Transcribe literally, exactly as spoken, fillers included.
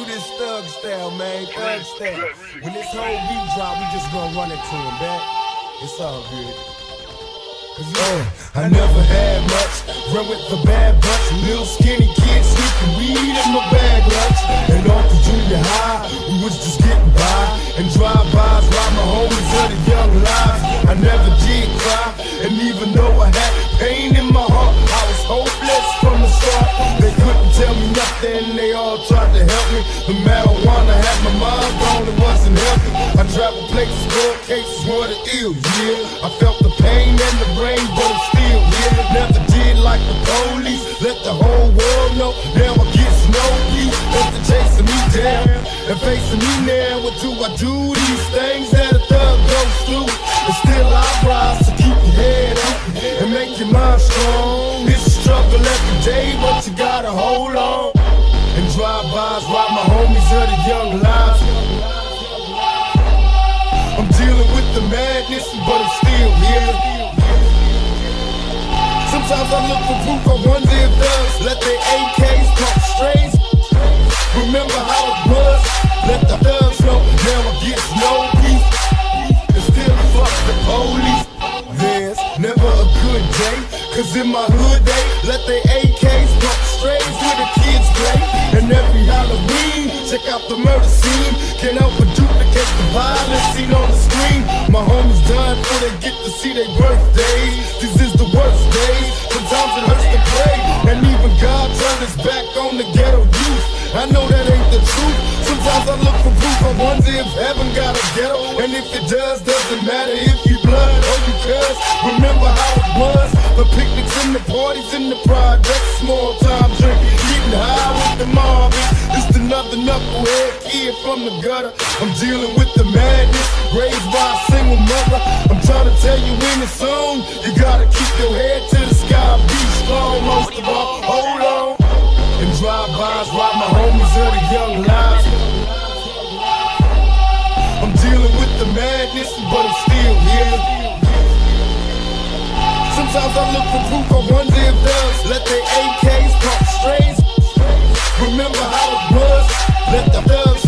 this thug style, man, thug style. When this whole beat drop, we just gonna run it to him back. It's all good. Uh, I never had much, run with the bad bunch. Little skinny kids sneaking weed in my bag lunch. And off to junior high, we was just getting by. And drive-bys while my homies of the young lives. I never did cry, and even though I had pain in my heart, I was hopeless from the start. They couldn't tell me nothing, they all tried to help me. The marijuana had my mind gone, it wasn't helping. I traveled places, cold cases were the ill, yeah. I felt the pain and the rain, but I'm still here. Never did like the police, let the whole world know. Now I get no peace after chasing me down and facing me now. What do I do? These things that a thug goes through, and still I rise to keep your head up and make your mind strong. It's a struggle every day, but you gotta hold on. And drive-bys while my homies of the young lives. I'm dealing with the madness, but I'm still here. Sometimes I look for proof, I wonder if thugs let their A Ks pump strays. Remember how it was, let the thugs know, now I get no peace. And still fuck the police. There's never a good day, cause in my hood they let their A Ks pump strays where the kids play. And every Halloween, check out the murder scene. Can't help but duplicate the violence seen on the screen. My homies dying before they get to see their birthdays. This is the worst days, sometimes it hurts to pray. And even God turned his back on the ghetto youth. I know that ain't the truth. Sometimes I look for proof, I wonder if heaven got a ghetto. And if it does, doesn't matter if you blood or you cuz. Remember how it was, the picnics and the parties in the projects. Small time drinking, getting high with the Marvins. Just another knucklehead kid from the gutter. I'm dealing with the madness, raised by a single mother. I'm trying to tell you when it's on, you gotta keep your head to the sky. Be strong, most of all, hold on. And drive-bys while my homies of the young lives. I'm dealing with the madness, but I'm still here. Sometimes I look for proof, I wonder if thugs let their A Ks pump strays. Remember how it was, let the thugs